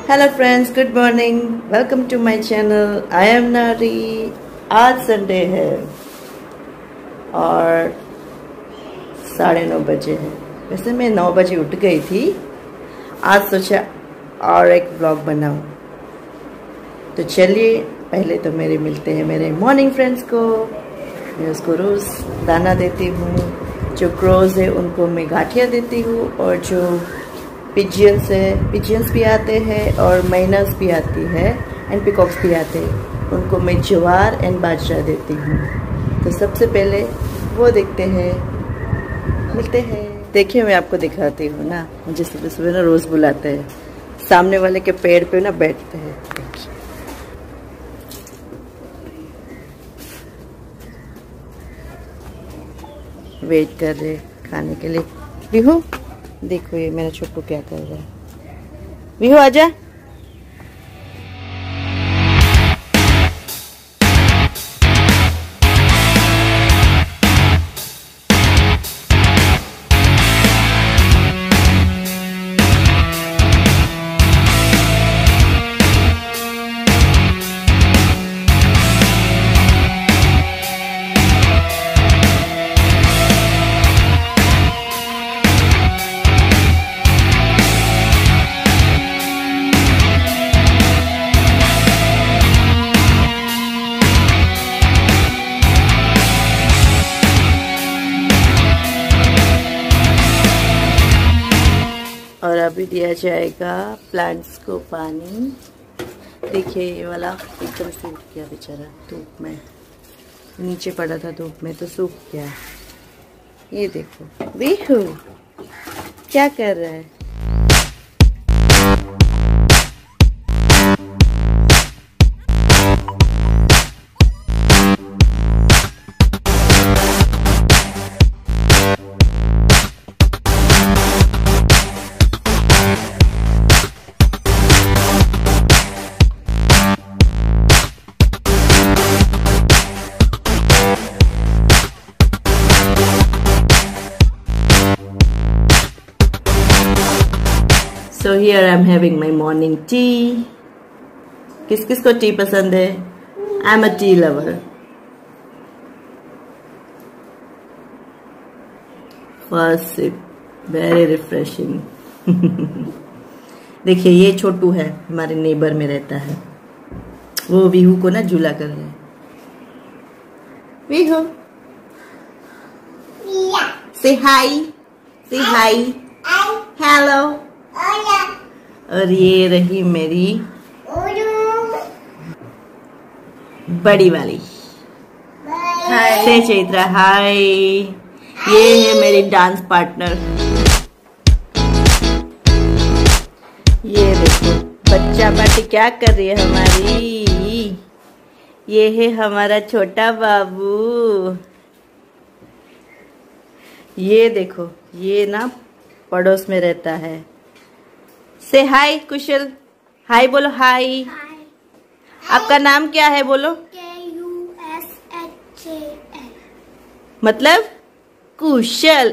Hello friends, good morning. Welcome to my channel. I am Nari. आज Sunday है और 9:30 बजे है। वैसे मैं 9 बजे उठ गई थी। आज सोचा और एक ब्लॉग बनाऊं। तो चलिए, पहले तो मेरे मिलते हैं मेरे मॉर्निंग फ्रेंड्स को। मैं उसको रोज़ दाना देती हूँ। जो क्रोज है उनको मैं गाठिया देती हूँ, और जो पिजियंस है, पिजियंस भी आते हैं और मैनस भी आती है एंड पिकॉक्स भी आते हैं, उनको मैं ज्वार एंड बाजरा देती हूँ। तो सबसे पहले वो देखते हैं, मिलते हैं। देखिए, मैं आपको दिखाती हूँ ना, मुझे सुबह सुबह ना रोज़ बुलाते हैं। सामने वाले के पेड़ पे ना बैठते हैं। वेट कर रहे खाने के लिए। बिहू देखो, ये मेरा छोटू क्या कर रहा है। बिहू आजा। और अभी दिया जाएगा प्लांट्स को पानी। देखिए, ये वाला एकदम सूख गया बेचारा, धूप में नीचे पड़ा था, धूप में तो सूख गया। ये देखो, बिहू क्या कर रहा है। So here I'm having my morning tea. किस किस को टी पसंद है? I'm a tea lover. First sip, very refreshing. देखिए, ये छोटू है, हमारे नेबर में रहता है। वो बिहू को ना झूला कर रहे हैं। Bihu, say hi, say hi, hello. और ये रही मेरी बड़ी वाली। हाय से चैत्रा, हाय। ये है मेरी डांस पार्टनर। ये देखो, बच्चा पार्टी क्या कर रही है हमारी। ये है हमारा छोटा बाबू। ये देखो, ये ना पड़ोस में रहता है। से हाय कुशल, हाय बोलो, हाय। आपका नाम क्या है बोलो। KUSHAL मतलब कुशल।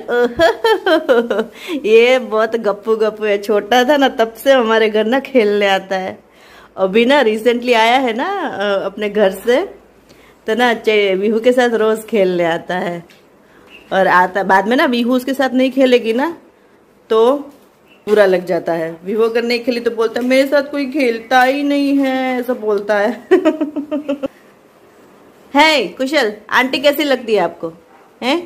ये बहुत गप्पू गप्पू है। छोटा था ना, तब से हमारे घर ना खेलने आता है। अभी ना रिसेंटली आया है ना अपने घर से, तो ना बिहू के साथ रोज खेलने आता है। और आता बाद में ना बिहू उसके साथ नहीं खेलेगी ना तो बुरा लग जाता है। विवो अगर नहीं खेली तो बोलता है मेरे साथ कोई खेलता ही नहीं है, ऐसा बोलता है। है कुशल, आंटी कैसी लगती है आपको? हैं?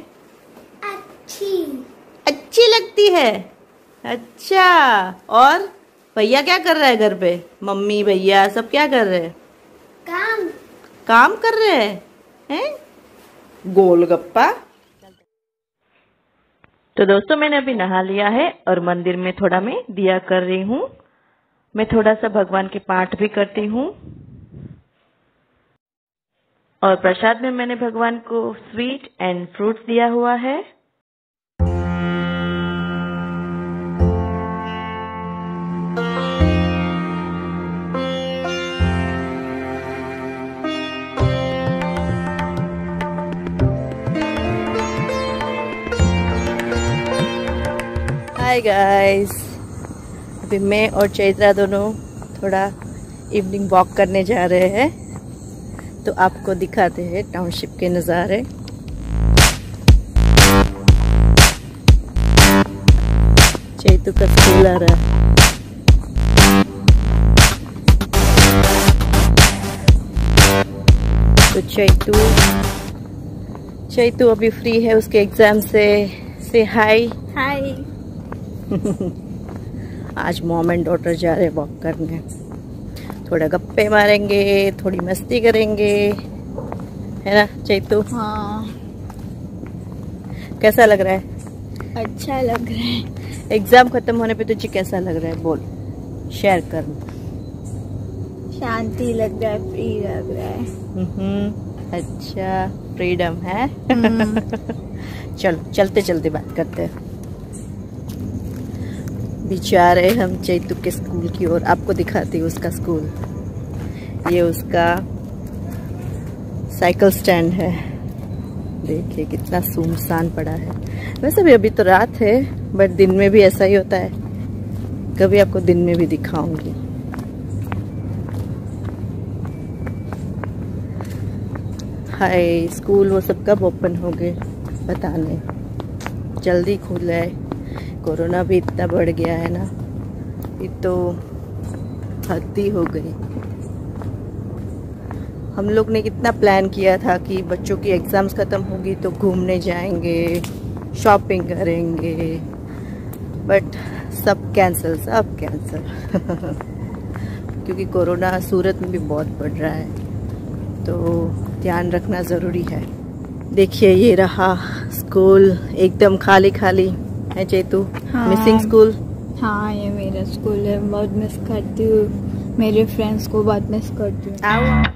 अच्छी लगती है। अच्छा, और भैया क्या कर रहा है घर पे? मम्मी भैया सब क्या कर रहे हैं? काम कर रहे हैं? गोलगप्पा। तो दोस्तों, मैंने अभी नहा लिया है और मंदिर में थोड़ा मैं दिया कर रही हूँ। मैं थोड़ा सा भगवान के पाठ भी करती हूँ, और प्रसाद में मैंने भगवान को स्वीट एंड फ्रूट्स दिया हुआ है। हाय गाइस, अभी मैं और चैत्रा दोनों थोड़ा इवनिंग वॉक करने जा रहे हैं, तो आपको दिखाते हैं टाउनशिप के नज़ारे। चैतू का स्कूल आ रहा है। तो चैतू अभी फ्री है उसके एग्जाम से हाय हाय। आज मॉम एंड डॉटर जा रहे वॉक करने, थोड़ा गप्पे मारेंगे, थोड़ी मस्ती करेंगे, है ना चैतू? हाँ। कैसा लग रहा है? अच्छा लग रहा है। एग्जाम खत्म होने पे तुझे कैसा लग रहा है बोल, शेयर कर। शांति लग रहा है, फ्री लग रहा है। अच्छा, फ्रीडम है। चलो चलते चलते बात करते हैं। बेचारे हम चैतू के स्कूल की ओर, आपको दिखाती हूँ उसका स्कूल। ये उसका साइकिल स्टैंड है, देखिए कितना सुनसान पड़ा है। वैसे भी अभी तो रात है, बट दिन में भी ऐसा ही होता है, कभी आपको दिन में भी दिखाऊंगी। हाय, स्कूल वो सब कब ओपन हो गए पता नहीं, जल्दी खुला है। कोरोना भी इतना बढ़ गया है ना, ये तो हद ही हो गई। हम लोग ने कितना प्लान किया था कि बच्चों की एग्ज़ाम्स ख़त्म होगी तो घूमने जाएंगे, शॉपिंग करेंगे, बट सब कैंसिल, सब कैंसिल। क्योंकि कोरोना सूरत में भी बहुत बढ़ रहा है, तो ध्यान रखना ज़रूरी है। देखिए ये रहा स्कूल, एकदम खाली खाली है चैतू। हाँ। Missing school. हाँ, ये मेरा स्कूल है, बहुत मिस करती हूँ, मेरे फ्रेंड्स को बहुत मिस करती हूँ।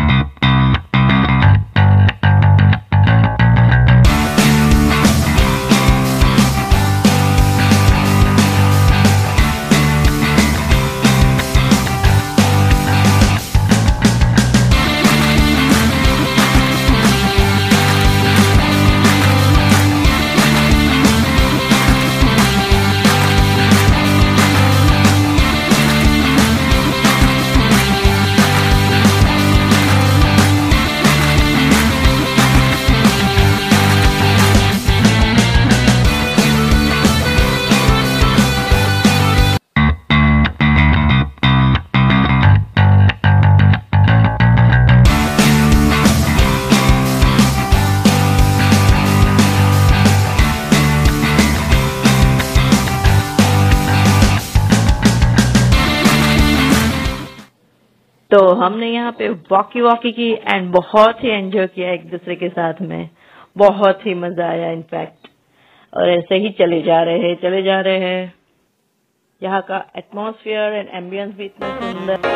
तो हमने यहाँ पे वॉकी की एंड बहुत ही एंजॉय किया एक दूसरे के साथ में, बहुत ही मजा आया इनफैक्ट। और ऐसे ही चले जा रहे हैं। यहाँ का एटमॉस्फेयर एंड एम्बियंस भी इतना सुंदर।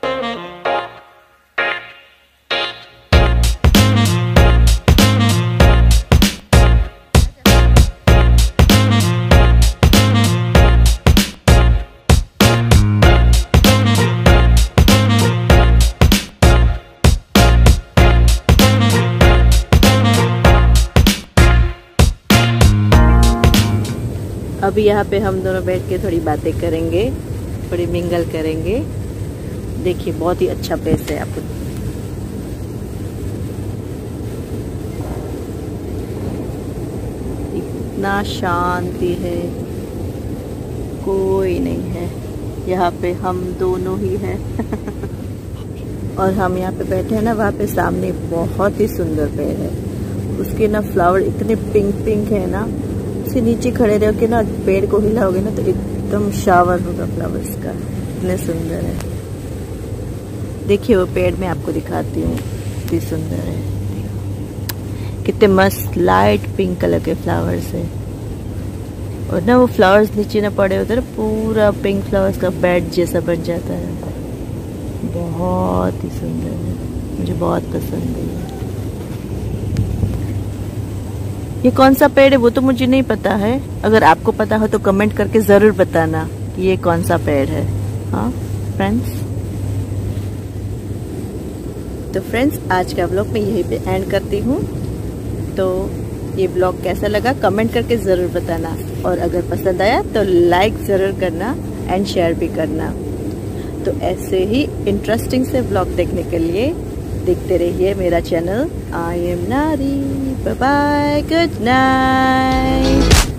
अभी यहाँ पे हम दोनों बैठ के थोड़ी बातें करेंगे, थोड़ी मिंगल करेंगे। देखिए बहुत ही अच्छा प्लेस है, आपको इतना शांति है, कोई नहीं है यहाँ पे, हम दोनों ही हैं। और हम यहाँ पे बैठे हैं ना, वहाँ पे सामने बहुत ही सुंदर पेड़ है, उसके ना फ्लावर इतने पिंक पिंक है ना, उसके नीचे खड़े रहो के ना पेड़ को हिलाओगे ना तो एकदम शावर होगा फ्लावर्स का, इतने सुंदर है। देखिए वो पेड़ में आपको दिखाती हूँ, कितनी सुंदर है, कितने मस्त लाइट पिंक कलर के फ्लावर्स है। और ना वो फ्लावर्स नीचे ना पड़े होते ना, पूरा पिंक फ्लावर्स का बेड जैसा बन जाता है, बहुत ही सुंदर है, मुझे बहुत पसंद है। ये कौन सा पेड़ है वो तो मुझे नहीं पता है, अगर आपको पता हो तो कमेंट करके जरूर बताना कि ये कौन सा पेड़ है। हाँ फ्रेंड्स, तो फ्रेंड्स आज का ब्लॉग मैं यहीं पे एंड करती हूँ। तो ये ब्लॉग कैसा लगा कमेंट करके ज़रूर बताना, और अगर पसंद आया तो लाइक ज़रूर करना एंड शेयर भी करना। तो ऐसे ही इंटरेस्टिंग से व्लॉग देखने के लिए देखते रहिए मेरा channel I am Nari. Bye bye, good night.